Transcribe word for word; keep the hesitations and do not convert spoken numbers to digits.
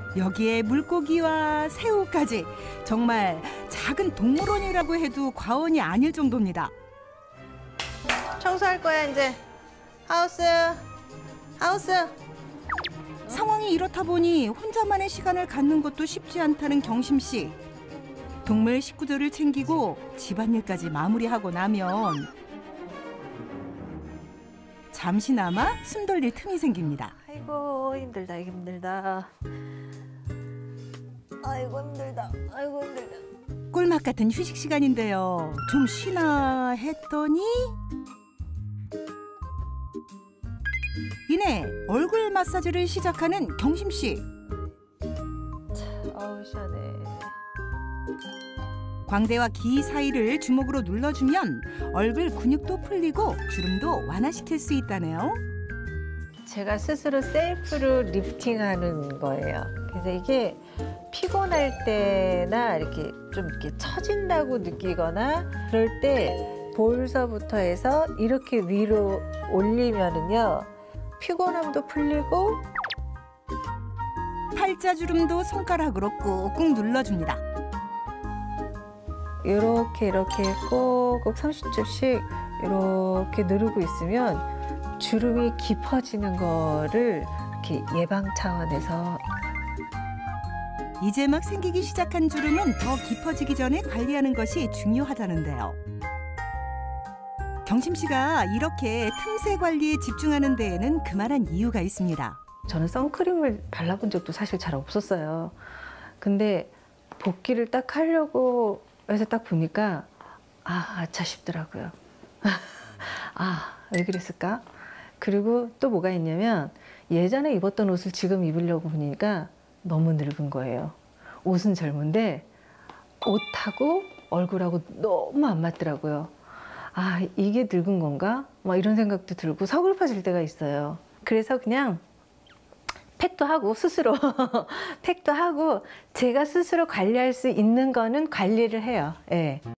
여기에 물고기와 새우까지 정말 작은 동물원이라고 해도 과언이 아닐 정도입니다. 청소할 거야 이제. 하우스, 하우스. 상황이 이렇다 보니 혼자만의 시간을 갖는 것도 쉽지 않다는 경심 씨. 동물 식구들을 챙기고 집안일까지 마무리하고 나면 잠시나마 숨 돌릴 틈이 생깁니다. 아이고 힘들다 힘들다. 아이고 힘들다. 아이고 힘들다. 꿀맛 같은 휴식 시간인데요. 좀 쉬나 했더니 이내 얼굴 마사지를 시작하는 경심 씨. 아우 시원해. 광대와 귀 사이를 주먹으로 눌러주면 얼굴 근육도 풀리고 주름도 완화시킬 수 있다네요. 제가 스스로 셀프로 리프팅하는 거예요. 그래서 이게 피곤할 때나 이렇게 좀 이렇게 처진다고 느끼거나 그럴 때 볼서부터 해서 이렇게 위로 올리면은요 피곤함도 풀리고 팔자주름도 손가락으로 꾹꾹 눌러줍니다. 이렇게 이렇게 꼭꼭 삼십 초씩 이렇게 누르고 있으면 주름이 깊어지는 거를 이렇게 예방 차원에서. 이제 막 생기기 시작한 주름은 더 깊어지기 전에 관리하는 것이 중요하다는데요. 경심 씨가 이렇게 틈새 관리에 집중하는 데에는 그만한 이유가 있습니다. 저는 선크림을 발라본 적도 사실 잘 없었어요. 근데 붓기를 딱 하려고 해서 딱 보니까 아, 아차 싶더라고요. 아, 왜 그랬을까? 그리고 또 뭐가 있냐면 예전에 입었던 옷을 지금 입으려고 보니까 너무 늙은 거예요. 옷은 젊은데 옷하고 얼굴하고 너무 안 맞더라고요. 아, 이게 늙은 건가? 막 이런 생각도 들고 서글퍼질 때가 있어요. 그래서 그냥 팩도 하고 스스로 팩도 하고 제가 스스로 관리할 수 있는 거는 관리를 해요. 예.